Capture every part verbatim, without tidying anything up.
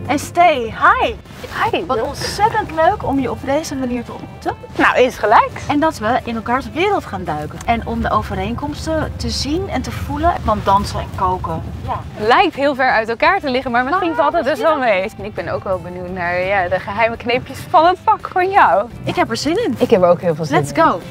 Estee, hi! Hi. Wat ontzettend leuk om je op deze manier te ontmoeten. Nou, eens gelijk. En dat we in elkaars wereld gaan duiken. En om de overeenkomsten te zien en te voelen. Want dansen en koken, ja. Lijkt heel ver uit elkaar te liggen, maar misschien valt het dus wel mee. En ik ben ook wel benieuwd naar ja, de geheime kneepjes van het vak van jou. Ik heb er zin in. Ik heb er ook heel veel zin in. Let's go!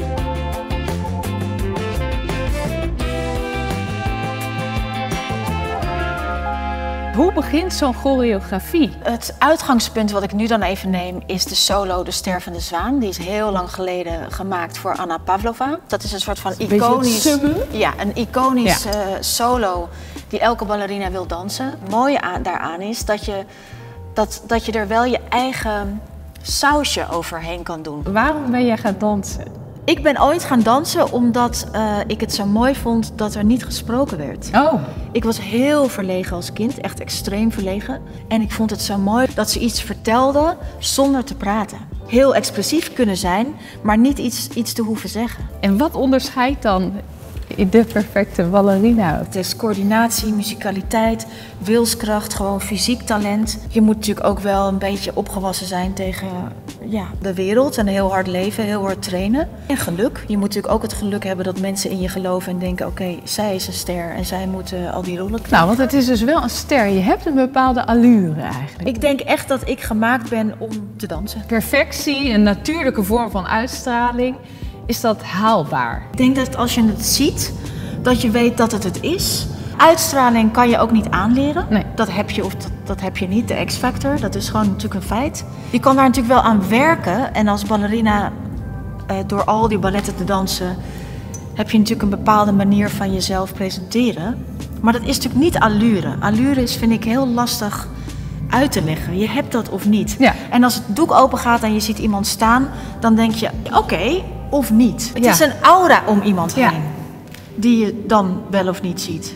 Hoe begint zo'n choreografie? Het uitgangspunt wat ik nu dan even neem is de solo De Stervende Zwaan. Die is heel lang geleden gemaakt voor Anna Pavlova. Dat is een soort van iconisch, ja, een iconisch ja. uh, solo die elke ballerina wil dansen. Het mooie aan, daaraan is dat je, dat, dat je er wel je eigen sausje overheen kan doen. Waarom ben jij gaan dansen? Ik ben ooit gaan dansen omdat uh, ik het zo mooi vond dat er niet gesproken werd. Oh. Ik was heel verlegen als kind, echt extreem verlegen. En ik vond het zo mooi dat ze iets vertelde zonder te praten. Heel expressief kunnen zijn, maar niet iets, iets te hoeven zeggen. En wat onderscheidt dan de perfecte ballerina? Het is coördinatie, muzikaliteit, wilskracht, gewoon fysiek talent. Je moet natuurlijk ook wel een beetje opgewassen zijn tegen ja, de wereld en heel hard leven, heel hard trainen. En geluk. Je moet natuurlijk ook het geluk hebben dat mensen in je geloven en denken, oké, okay, zij is een ster en zij moeten al die rollen krijgen. Nou, want het is dus wel een ster. Je hebt een bepaalde allure eigenlijk. Ik denk echt dat ik gemaakt ben om te dansen. Perfectie, een natuurlijke vorm van uitstraling. Is dat haalbaar? Ik denk dat als je het ziet, dat je weet dat het het is. Uitstraling kan je ook niet aanleren. Nee. Dat heb je of dat, dat heb je niet, de X-factor. Dat is gewoon natuurlijk een feit. Je kan daar natuurlijk wel aan werken. En als ballerina, eh, door al die balletten te dansen, heb je natuurlijk een bepaalde manier van jezelf presenteren. Maar dat is natuurlijk niet allure. Allure is, vind ik, heel lastig uit te leggen. Je hebt dat of niet. Ja. En als het doek open gaat en je ziet iemand staan, dan denk je, oké, okay, of niet. Het ja. is een aura om iemand heen, ja. die je dan wel of niet ziet.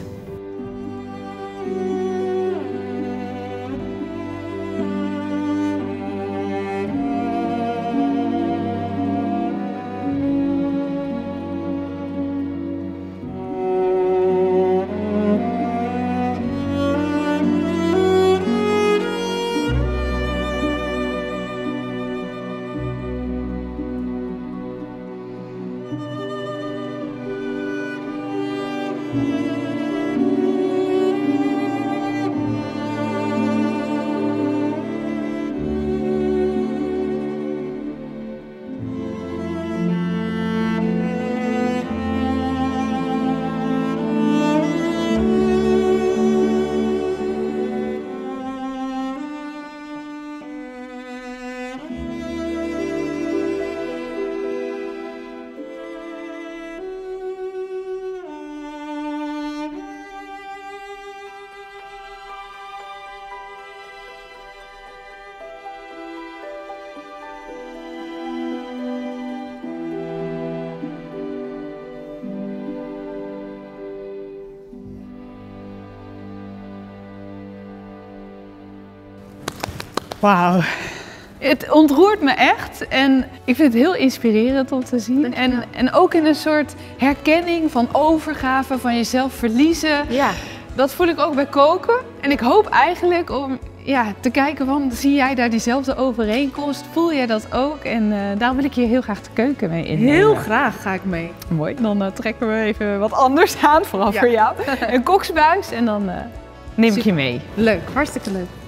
Wauw. Het ontroert me echt en ik vind het heel inspirerend om te zien. En, en ook in een soort herkenning van overgave, van jezelf verliezen. Ja. Dat voel ik ook bij koken. En ik hoop eigenlijk om ja, te kijken van, zie jij daar diezelfde overeenkomst? Voel jij dat ook? En uh, daarom wil ik je heel graag de keuken mee innemen. Heel graag ga ik mee. Mooi. Dan uh, trekken we even wat anders aan, vooral ja. voor jou. Een koksbuis en dan uh, neem Super. ik je mee. Leuk, hartstikke leuk.